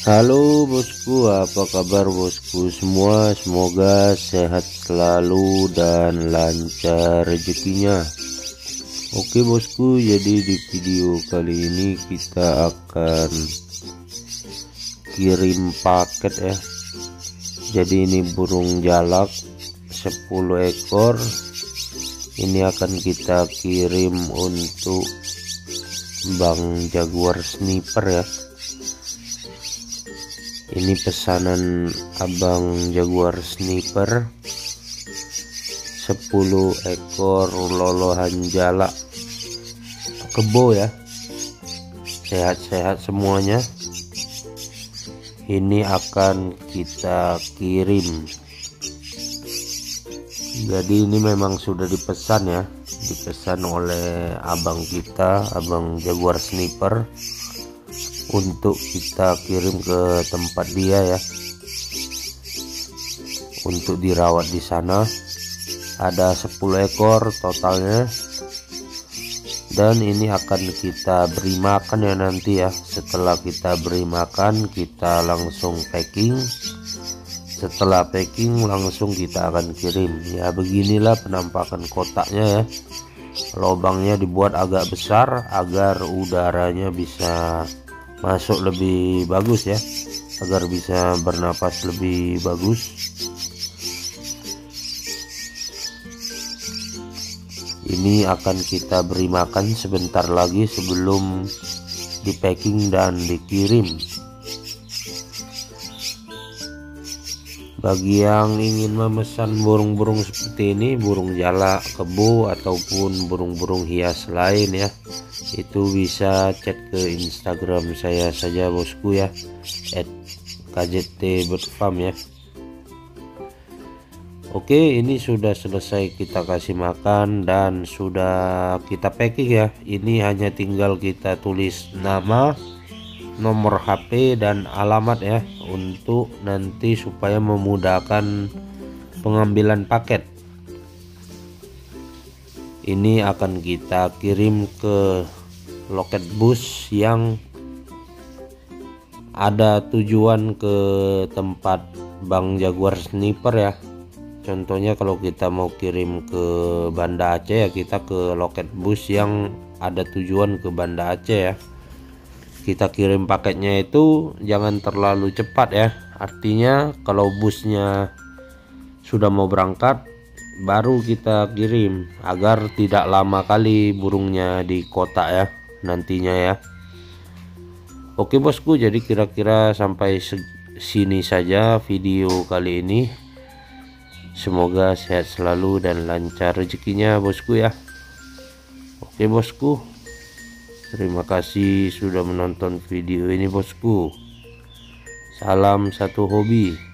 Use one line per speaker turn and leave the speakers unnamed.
Halo bosku, apa kabar bosku semua? Semoga sehat selalu dan lancar rezekinya. Oke bosku, jadi di video kali ini kita akan kirim paket ya. Jadi ini burung jalak 10 ekor. Ini akan kita kirim untuk Bang Jaguar Sniper ya. Ini pesanan Abang Jaguar Sniper 10 ekor lolohan jalak kebo ya, sehat-sehat semuanya. Ini akan kita kirim. Jadi ini memang sudah dipesan ya, dipesan oleh abang kita, Abang Jaguar Sniper, untuk kita kirim ke tempat dia ya, untuk dirawat di sana. Ada 10 ekor totalnya, dan ini akan kita beri makan ya nanti ya. Setelah kita beri makan, kita langsung packing. Setelah packing langsung kita akan kirim ya. Beginilah penampakan kotaknya ya. Lubangnya dibuat agak besar agar udaranya bisa masuk lebih bagus ya, agar bisa bernapas lebih bagus. Ini akan kita beri makan sebentar lagi sebelum di packing dan dikirim. Bagi yang ingin memesan burung-burung seperti ini, burung jalak kebo ataupun burung-burung hias lain ya, itu bisa chat ke Instagram saya saja bosku ya, @kjtbirdfarm ya. Oke, ini sudah selesai kita kasih makan dan sudah kita packing ya. Ini hanya tinggal kita tulis nama, nomor HP dan alamat ya, untuk nanti supaya memudahkan pengambilan paket. Ini akan kita kirim ke loket bus yang ada tujuan ke tempat Bang Jaguar Sniper ya. Contohnya kalau kita mau kirim ke Banda Aceh ya, kita ke loket bus yang ada tujuan ke Banda Aceh ya. Kita kirim paketnya itu jangan terlalu cepat ya. Artinya kalau busnya sudah mau berangkat baru kita kirim, agar tidak lama kali burungnya di kotak ya nantinya ya. Oke bosku, jadi kira-kira sampai sini saja video kali ini. Semoga sehat selalu dan lancar rezekinya bosku ya. Oke bosku, terima kasih sudah menonton video ini bosku. Salam satu hobi.